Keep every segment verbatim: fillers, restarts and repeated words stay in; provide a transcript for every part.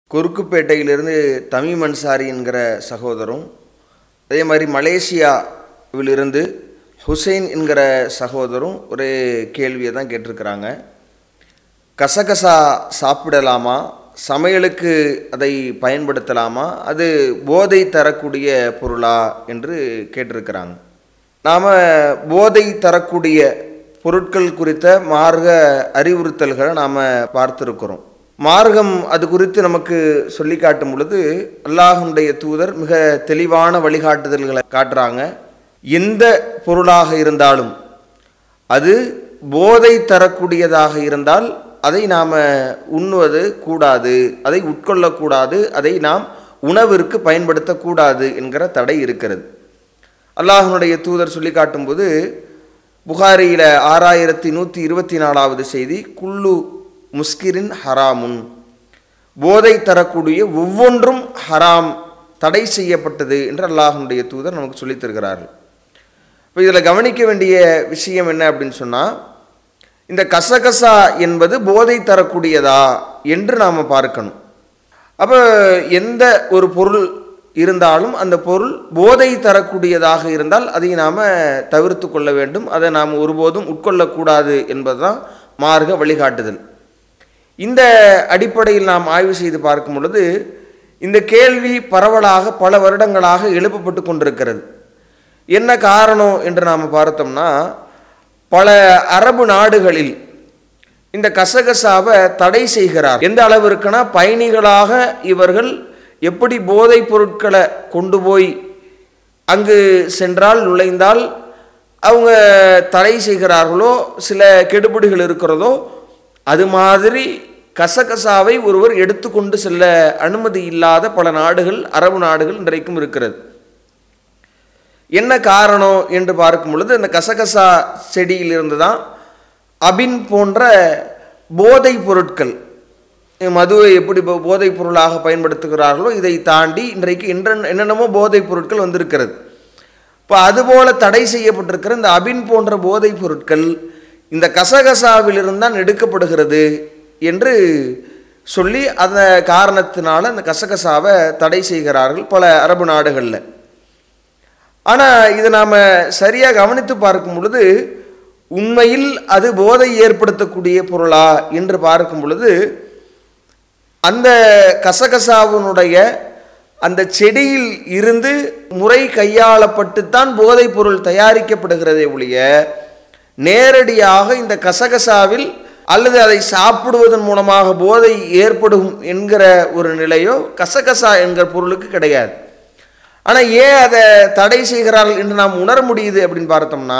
குறுக்குப்பேட்டையிலிருந்து Tamim Ansari என்கிற சகோதரரும், அதே மாதிரி மலேசியாவிலிருந்து ஹுசைன் என்கிற சகோதரரும் ஒரு கேள்வியை தான் கேட்டிருக்கிறாங்க. கசகசா சாப்பிடலாமா, சமையலுக்கு அதை பயன்படுத்தலாமா, அது போதை தரக்கூடிய பொருளா என்று கேட்டிருக்கிறாங்க. நாம் போதை தரக்கூடிய பொருட்கள் குறித்த மார்க்க அறிவுறுத்தல்களை நாம் பார்த்துருக்கிறோம். மார்க்கம் அது குறித்து நமக்கு சொல்லி காட்டும் பொழுது அல்லாஹ்வுடைய தூதர் மிக தெளிவான வழிகாட்டுதல்களை காட்டுறாங்க. எந்த பொருளாக இருந்தாலும் அது போதை தரக்கூடியதாக இருந்தால் அதை நாம் உண்ணுவது கூடாது, அதை உட்கொள்ளக்கூடாது, அதை நாம் உணவிற்கு பயன்படுத்தக்கூடாது என்கிற தடை இருக்கிறது. அல்லாஹ்வுடைய தூதர் சொல்லி காட்டும்போது புகாரியில் ஆறாயிரத்தி நூற்றி இருபத்தி நாலாவது செய்தி, குல்லு முஸ்கிரின் ஹராமுன், போதை தரக்கூடிய ஒவ்வொன்றும் ஹராம், தடை செய்யப்பட்டது என்று அல்லாஹ்வுடைய தூதர் நமக்கு சொல்லித் தருகிறார்கள். இப்போ இதில் கவனிக்க வேண்டிய விஷயம் என்ன அப்படின்னு சொன்னால், இந்த கசகசா என்பது போதை தரக்கூடியதா என்று நாம் பார்க்கணும். அப்போ எந்த ஒரு பொருள் இருந்தாலும் அந்த பொருள் போதை தரக்கூடியதாக இருந்தால் அதை நாம் தவிர்த்து கொள்ள வேண்டும், அதை நாம் ஒருபோதும் உட்கொள்ளக்கூடாது என்பதுதான் மார்க்க வழிகாட்டுதல். இந்த அடிப்படையில் நாம் ஆய்வு செய்து பார்க்கும் பொழுது இந்த கேள்வி பரவலாக பல வருடங்களாக எழுப்பப்பட்டு கொண்டிருக்கிறது. என்ன காரணம் என்று நாம் பார்த்தோம்னா, பல அரபு நாடுகளில் இந்த கசகசாவை தடை செய்கிறார். எந்த அளவிற்குனா, பயணிகளாக இவர்கள் எப்படி போதைப் பொருட்களை கொண்டு போய் அங்கு சென்றால் நுழைந்தால் அவங்க தடை செய்கிறார்களோ, சில கெடுபிடிகள் இருக்கிறதோ, அது மாதிரி கசகசாவை ஒருவர் எடுத்துக்கொண்டு செல்ல அனுமதி இல்லாத பல நாடுகள், அரபு நாடுகள் இன்றைக்கும் இருக்கிறது. என்ன காரணம் என்று பார்க்கும் பொழுது, அந்த கசகசா செடியிலிருந்து தான் அபின் போன்ற போதை பொருட்கள், மதுவை எப்படி போதைப் பொருளாக பயன்படுத்துகிறார்களோ இதை தாண்டி இன்றைக்கு என்னென்னமோ போதைப் பொருட்கள் வந்திருக்கிறது. இப்போ அதுபோல தடை செய்யப்பட்டிருக்கிற இந்த அபின் போன்ற போதைப் பொருட்கள் இந்த கசகசாவிலிருந்து தான் எடுக்கப்படுகிறது என்று சொல்லி அந்த காரணத்தினால அந்த கசகசாவை தடை செய்கிறார்கள் பல அரபு நாடுகளில். ஆனால் இதை நாம் சரியாக கவனித்து பார்க்கும் பொழுது உண்மையில் அது போதை ஏற்படுத்தக்கூடிய பொருளா என்று பார்க்கும் பொழுது அந்த கசகசாவினுடைய அந்த செடியில் இருந்து முறை கையாளப்பட்டுத்தான் போதைப் பொருள் தயாரிக்கப்படுகிறதே ஒழிய நேரடியாக இந்த கசகசாவில் அல்லது அதை சாப்பிடுவதன் மூலமாக போதை ஏற்படும் என்கிற ஒரு நிலையோ கசகசா என்கிற பொருளுக்கு கிடையாது. ஆனால் ஏன் அதை தடை செய்கிறார்கள் என்று நாம் உணர முடியுது அப்படின்னு பார்த்தோம்னா,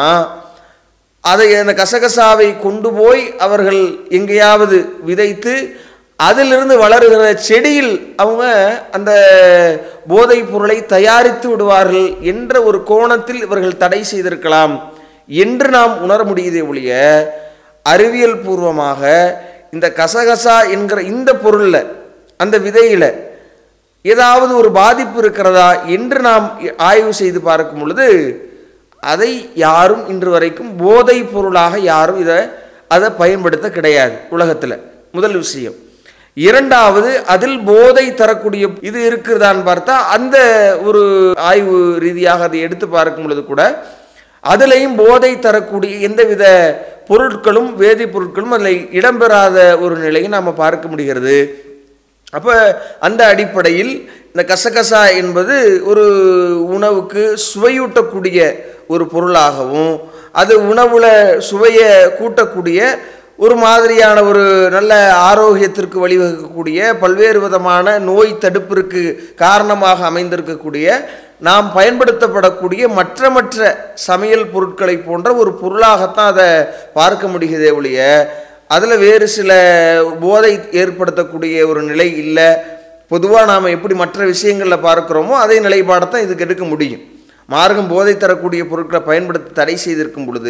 அதை அந்த கசகசாவை கொண்டு போய் அவர்கள் எங்கேயாவது விதைத்து அதிலிருந்து வளருகிற செடியில் அவங்க அந்த போதைப் பொருளை தயாரித்து விடுவார்கள் என்ற ஒரு கோணத்தில் இவர்கள் தடை செய்திருக்கலாம் என்று நாம் உணர முடியுதே ஒழிய, அறிவியல் பூர்வமாக இந்த கசகசா என்கிற இந்த பொருளில், அந்த விதையில் ஏதாவது ஒரு பாதிப்பு இருக்கிறதா என்று நாம் ஆய்வு செய்து பார்க்கும் பொழுது அதை யாரும் இன்று வரைக்கும் போதைப் பொருளாக யாரும் இதை அதை பயன்படுத்த கிடையாது உலகத்தில். முதல் விஷயம். இரண்டாவது, அதில் போதை தரக்கூடிய இது இருக்குதான்னு பார்த்தா அந்த ஒரு ஆய்வு ரீதியாக அதை எடுத்து பார்க்கும் பொழுது கூட அதிலையும் போதை தரக்கூடிய எந்தவித பொருட்களும் வேதிப்பொருட்களும் அதில் இடம்பெறாத ஒரு நிலையை நாம் பார்க்க முடிகிறது. அப்போ அந்த அடிப்படையில் இந்த கசகசா என்பது ஒரு உணவுக்கு சுவையூட்டக்கூடிய ஒரு பொருளாகவும், அது உணவில் சுவையை கூட்டக்கூடிய ஒரு மாதிரியான ஒரு நல்ல ஆரோக்கியத்திற்கு வழிவகுக்கக்கூடிய, பல்வேறு விதமான நோய் தடுப்பிற்கு காரணமாக அமைந்திருக்கக்கூடிய, நாம் பயன்படுத்தப்படக்கூடிய மற்ற மற்ற சமையல் பொருட்களை போன்ற ஒரு பொருளாகத்தான் அதை பார்க்க முடிகிறதே ஒழிய அதில் வேறு சில போதை ஏற்படுத்தக்கூடிய ஒரு நிலை இல்லை. பொதுவாக நாம் எப்படி மற்ற விஷயங்களில் பார்க்குறோமோ அதே நிலைப்பாடத்தான் இதுக்கு எடுக்க முடியும். மார்க்கம் போதை தரக்கூடிய பொருட்களை பயன்படுத்தி தடை செய்திருக்கும் பொழுது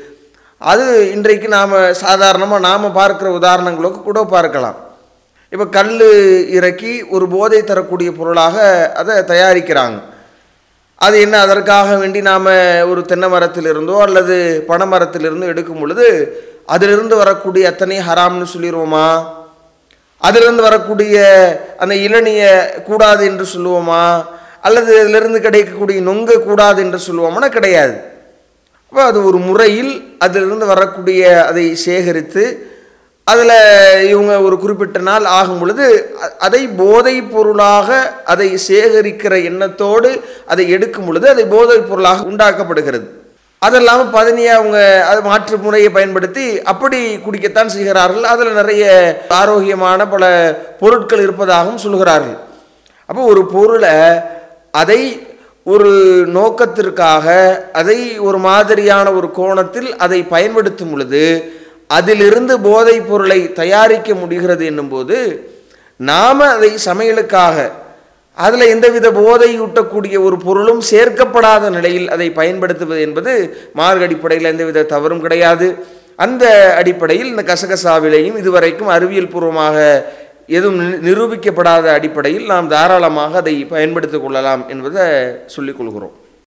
அது இன்றைக்கு நாம் சாதாரணமாக நாம் பார்க்குற உதாரணங்களுக்கு கூட பார்க்கலாம். இப்போ கல் இறக்கி ஒரு போதை தரக்கூடிய பொருளாக அதை தயாரிக்கிறாங்க. அது என்ன, அதற்காக வேண்டி நாம் ஒரு தென்னை மரத்திலிருந்தோ அல்லது பனை மரத்திலிருந்தோ எடுக்கும் பொழுது அதிலிருந்து வரக்கூடிய அத்தனை ஹராம்னு சொல்லிடுவோமா? அதிலிருந்து வரக்கூடிய அந்த இளநிய கூடாது என்று சொல்லுவோமா, அல்லது அதிலிருந்து கிடைக்கக்கூடிய நொங்க கூடாது என்று சொல்லுவோம்னா கிடையாது. அப்போ அது ஒரு முறையில் அதிலிருந்து வரக்கூடிய அதை சேகரித்து அதில் இவங்க ஒரு குறிப்பிட்ட நாள் ஆகும் பொழுது அதை போதைப் பொருளாக அதை சேகரிக்கிற எண்ணத்தோடு அதை எடுக்கும் பொழுது அதை போதைப் பொருளாக உண்டாக்கப்படுகிறது. அதெல்லாமல் பதினியாக அவங்க அது மாற்று முறையை பயன்படுத்தி அப்படி குடிக்கத்தான் செய்கிறார்கள். அதில் நிறைய ஆரோக்கியமான பல பொருட்கள் இருப்பதாகவும் சொல்கிறார்கள். அப்போ ஒரு பொருளை அதை ஒரு நோக்கத்திற்காக அதை ஒரு மாதிரியான ஒரு கோணத்தில் அதை பயன்படுத்தும் பொழுது அதிலிருந்து போதைப் பொருளை தயாரிக்க முடிகிறது என்னும்போது நாம் அதை சமையலுக்காக அதில் எந்தவித போதையூட்டக்கூடிய ஒரு பொருளும் சேர்க்கப்படாத நிலையில் அதை பயன்படுத்துவது என்பது மார்க்க அடிப்படையில் எந்தவித தவறும் கிடையாது. அந்த அடிப்படையில் இந்த கசகசாவிலையும் இதுவரைக்கும் அறிவியல் பூர்வமாக எதுவும் நிரூபிக்கப்படாத அடிப்படையில் நாம் தாராளமாக அதை பயன்படுத்திக் கொள்ளலாம் என்பதை சொல்லிக் கொள்கிறோம்.